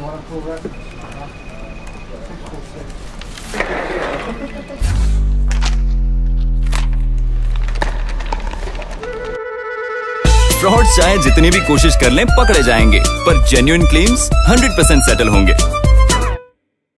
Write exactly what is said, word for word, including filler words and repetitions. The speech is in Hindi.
फ्रॉड चाहे जितनी भी कोशिश कर लें पकड़े जाएंगे, पर genuine claims hundred percent settle होंगे।